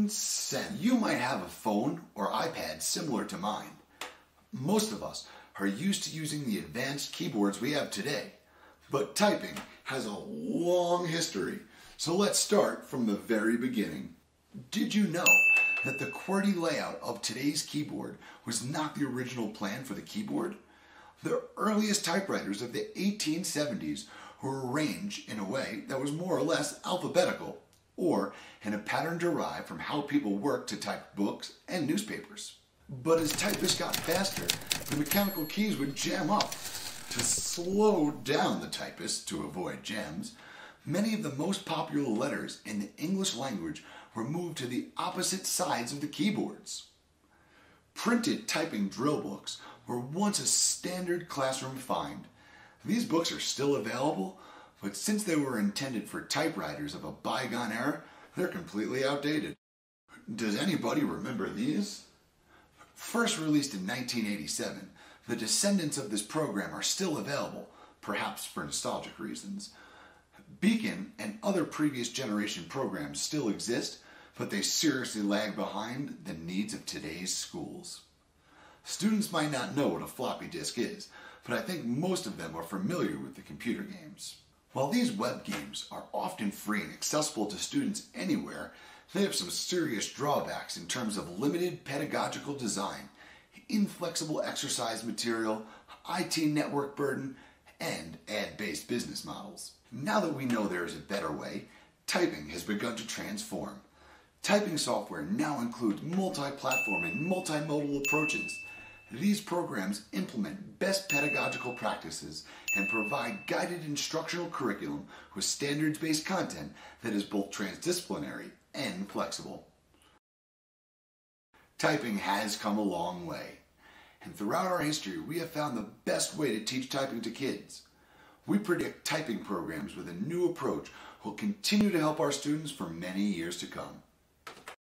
students, and you might have a phone or iPad similar to mine. Most of us are used to using the advanced keyboards we have today, but typing has a long history, so let's start from the very beginning. Did you know that the QWERTY layout of today's keyboard was not the original plan for the keyboard? The earliest typewriters of the 1870s were arranged in a way that was more or less alphabetical, or in a pattern derived from how people worked to type books and newspapers. But as typists got faster, the mechanical keys would jam up. To slow down the typist to avoid jams, many of the most popular letters in the English language were moved to the opposite sides of the keyboards. Printed typing drill books were once a standard classroom find. These books are still available, but since they were intended for typewriters of a bygone era, they're completely outdated. Does anybody remember these? First released in 1987, the descendants of this program are still available, perhaps for nostalgic reasons. Beacon and other previous generation programs still exist, but they seriously lag behind the needs of today's schools. Students might not know what a floppy disk is, but I think most of them are familiar with the computer games. While these web games are often free and accessible to students anywhere, they have some serious drawbacks in terms of limited pedagogical design, inflexible exercise material, IT network burden, and ad-based business models. Now that we know there is a better way, typing has begun to transform. Typing software now includes multi-platform and multimodal approaches. These programs implement best pedagogical practices and provide guided instructional curriculum with standards-based content that is both transdisciplinary and flexible. Typing has come a long way, and throughout our history we have found the best way to teach typing to kids. We predict typing programs with a new approach will continue to help our students for many years to come.